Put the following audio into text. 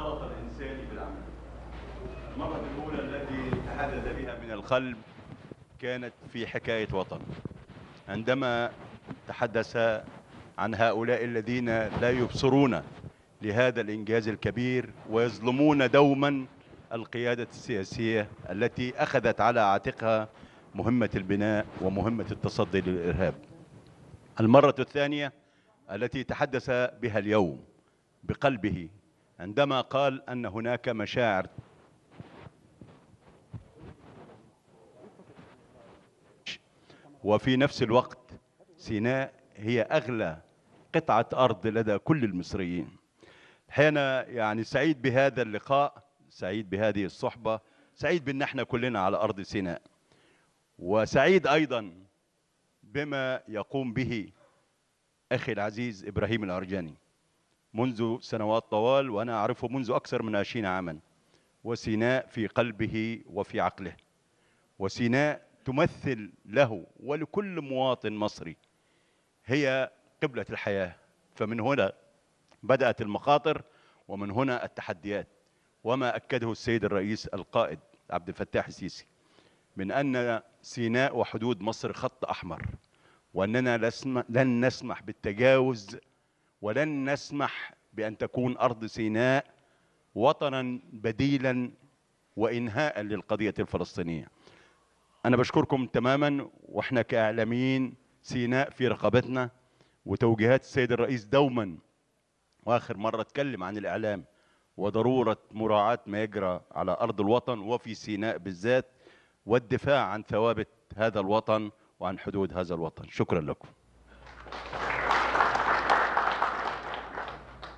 المنطلق الإنساني بالعمل. المرة الأولى التي تحدث بها من القلب كانت في حكاية وطن، عندما تحدث عن هؤلاء الذين لا يبصرون لهذا الإنجاز الكبير ويظلمون دوما القيادة السياسية التي أخذت على عاتقها مهمة البناء ومهمة التصدي للإرهاب. المرة الثانية التي تحدث بها اليوم بقلبه عندما قال أن هناك مشاعر وفي نفس الوقت سيناء هي أغلى قطعة أرض لدى كل المصريين. أنا يعني سعيد بهذا اللقاء، سعيد بهذه الصحبة، سعيد بأن احنا كلنا على أرض سيناء، وسعيد أيضا بما يقوم به أخي العزيز إبراهيم العرجاني منذ سنوات طوال، وأنا أعرفه منذ أكثر من 20 عاما، وسيناء في قلبه وفي عقله، وسيناء تمثل له ولكل مواطن مصري هي قبلة الحياة. فمن هنا بدأت المخاطر ومن هنا التحديات، وما أكده السيد الرئيس القائد عبد الفتاح السيسي من أن سيناء وحدود مصر خط أحمر، وأننا لن نسمح بالتجاوز ولن نسمح بأن تكون أرض سيناء وطنا بديلا وإنهاء للقضية الفلسطينية. أنا بشكركم تماما، وإحنا كإعلاميين سيناء في رقبتنا، وتوجيهات السيد الرئيس دوما، وآخر مرة اتكلم عن الإعلام وضرورة مراعاة ما يجرى على أرض الوطن وفي سيناء بالذات، والدفاع عن ثوابت هذا الوطن وعن حدود هذا الوطن. شكرا لكم.